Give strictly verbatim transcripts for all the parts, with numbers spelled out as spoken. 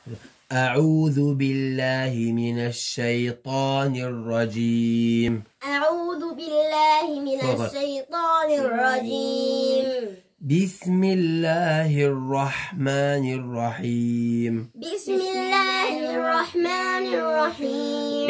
أعوذ بالله من الشيطان الرجيم. أعوذ بالله من الشيطان الرجيم. بسم الله الرحمن الرحيم. بسم الله الرحمن الرحيم.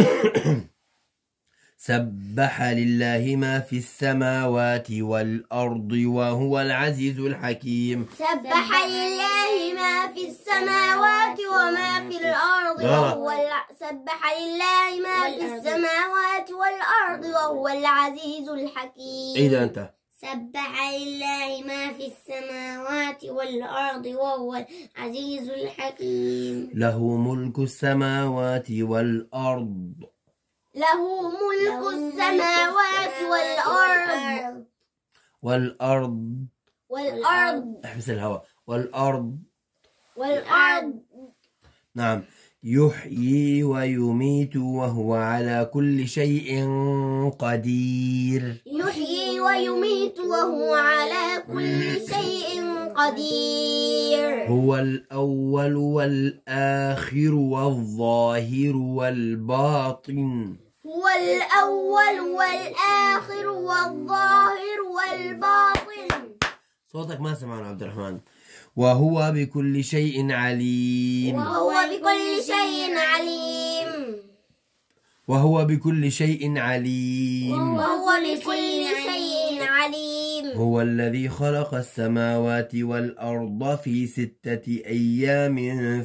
سبح لله ما في السماوات والأرض وهو العزيز الحكيم. سبح لله ما في السماوات وما في الأرض وهو الع... سبح لله ما في السماوات والأرض وهو العزيز الحكيم. إذا أنت سبح لله ما في السماوات والأرض وهو العزيز الحكيم. له ملك السماوات والأرض. له ملك السماوات والأرض. والأرض والأرض احبس الهواء. والأرض والأرض نعم. يحيي ويميت وهو على كل شيء قدير. يحيي ويميت وهو على كل شيء قدير. هو الأول والآخر والظاهر والباطن. هو الأول والآخر والظاهر والباطن. صوتك ما سمعنا عبد الرحمن. وهو بكل شيء عليم. وهو بكل شيء عليم. وهو بكل شيء عليم. وهو بكل شيء عليم. هو الذي خلق السماوات والأرض في ستة أيام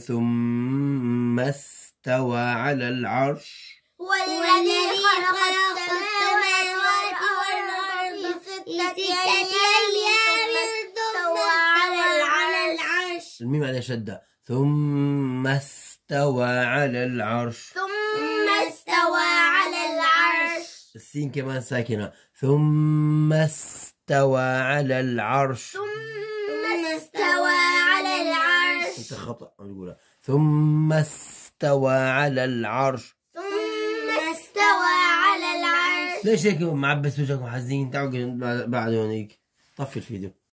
ثم استوى على العرش. هو الذي خلق السماوات والأرض في ستة أيام ثم استوى على العرش. الميم على شدة. ثم استوى على العرش. ثم استوى على العرش. السين كمان ساكنة. ثم استوى على العرش. ثم استوى على العرش. انت خطأ نقولها. ثم استوى على العرش. ثم استوى على العرش. ليش هيك معبس وجهك وحزين؟ تعال بعد هونيك. طفي الفيديو.